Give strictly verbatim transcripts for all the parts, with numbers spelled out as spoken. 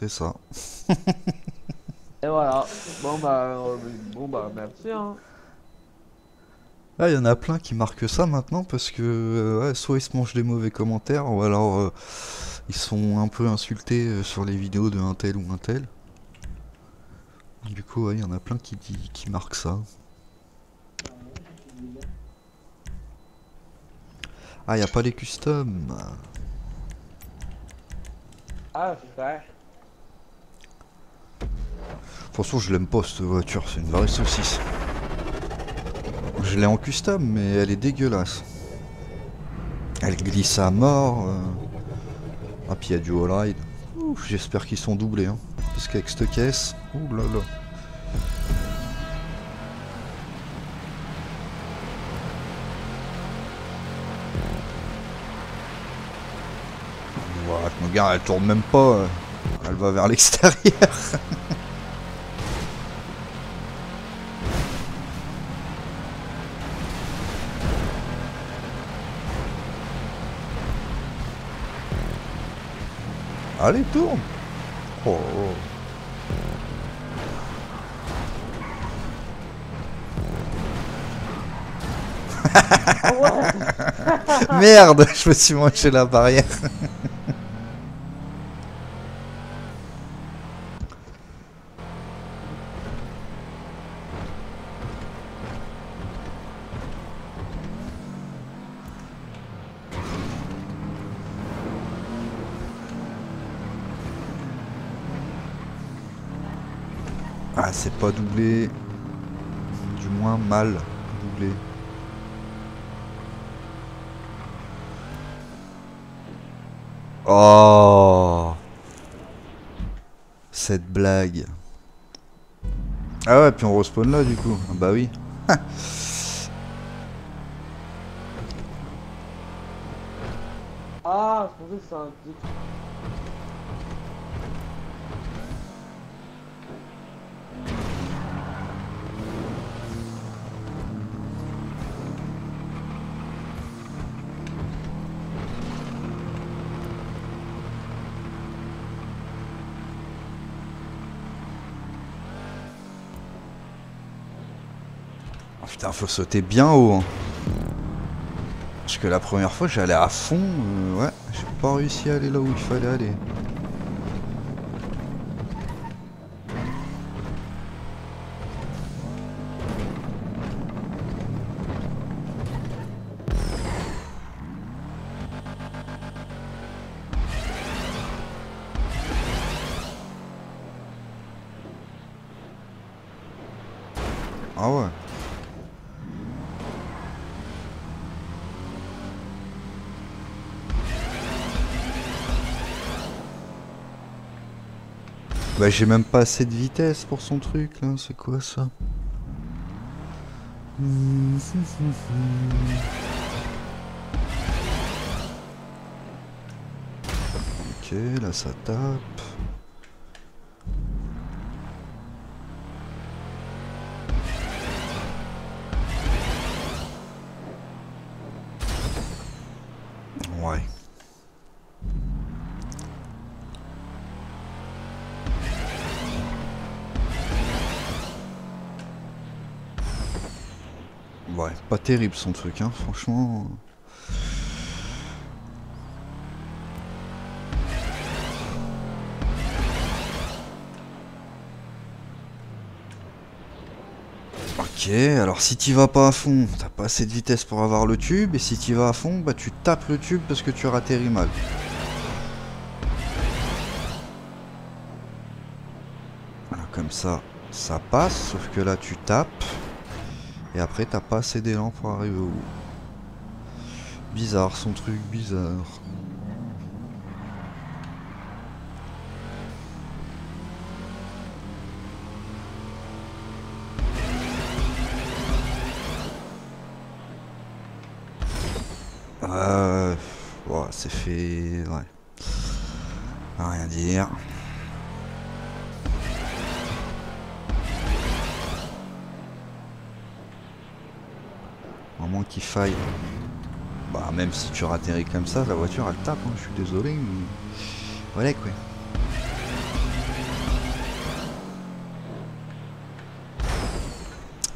fait ça. Et voilà. Bon bah, euh, bon bah, merci hein. Ah, il y en a plein qui marquent ça maintenant parce que euh, ouais, soit ils se mangent des mauvais commentaires ou alors euh, ils sont un peu insultés euh, sur les vidéos de un tel ou un tel. Du coup, ouais, il y en a plein qui, dit- qui marquent ça. Ah, il n'y a pas les customs. Ah, ça. De toute façon, je l'aime pas cette voiture, c'est une vraie saucisse. Je l'ai en custom, mais elle est dégueulasse. Elle glisse à mort. euh. Ah, puis il y a du all-ride. Ouf, j'espère qu'ils sont doublés. Hein. Parce qu'avec cette caisse, ouh là là. Voilà, je me gare, elle tourne même pas. euh. Elle va vers l'extérieur. Allez, tourne. Oh, oh. Oh ouais. Merde, je me suis mangé la barrière. Ah, c'est pas doublé. Du moins mal doublé. Oh, cette blague. Ah ouais, puis on respawn là du coup. Ah bah oui. Ah, je pensais que c'était un petit. Oh, putain, faut sauter bien haut. Hein. Parce que la première fois, j'allais à fond. euh, ouais, j'ai pas réussi à aller là où il fallait aller. Ah ouais. Bah j'ai même pas assez de vitesse pour son truc là, c'est quoi ça? Ok, là ça tape. Ouais. Ouais, pas terrible son truc, hein, franchement. Ok, alors si t'y vas pas à fond, t'as pas assez de vitesse pour avoir le tube, et si t'y vas à fond, bah tu tapes le tube parce que tu atterris mal. Voilà, comme ça, ça passe, sauf que là tu tapes, et après t'as pas assez d'élan pour arriver au bout. Bizarre son truc, bizarre. Euh... Ouais, c'est fait... Ouais. À rien dire. À moins qu'il faille. Bah même si tu ratterris comme ça, la voiture elle tape, hein, je suis désolé, mais... Voilà quoi.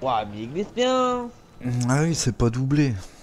Ouah, mais il glisse bien. Ah oui, c'est pas doublé.